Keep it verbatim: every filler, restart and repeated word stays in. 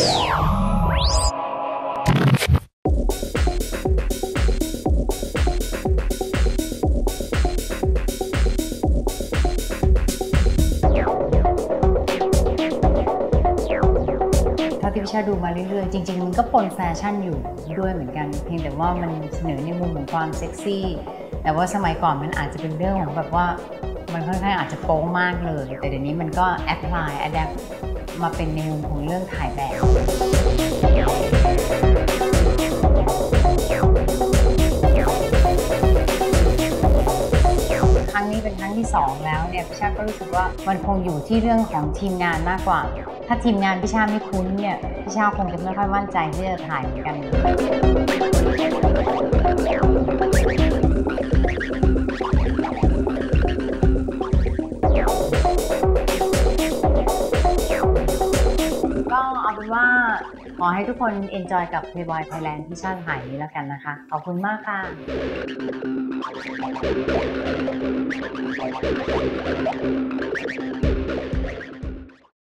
ที่พิชาดูมาเรื่อยๆจริงๆมันก็ปนแฟชั่นอยู่ด้วยเหมือนกันเพียงแต่ว่ามันเสนอในมุมของความเซ็กซี่แต่ว่าสมัยก่อนมันอาจจะเป็นเรื่องของแบบว่ามันค่อนข้างอาจจะโป๊มากเลยแต่เดี๋ยวนี้มันก็แอพพลายอะแดปมาเป็นในมุมของเรื่องถ่ายแบบครั้งนี้เป็นครั้งที่สองแล้วเนี่ยพิชาก็รู้สึกว่ามันคงอยู่ที่เรื่องของทีมงานมากกว่าถ้าทีมงานพิชาไม่คุ้นเนี่ยพิชาคงจะไม่ค่อยมั่นใจที่จะถ่ายเหมือนกันก็เอาเป็นว่าขอให้ทุกคนเอนจอยกับ Playboy Thailand ที่ชาติถ่ายนี้แล้วกันนะคะขอบคุณมากค่ะ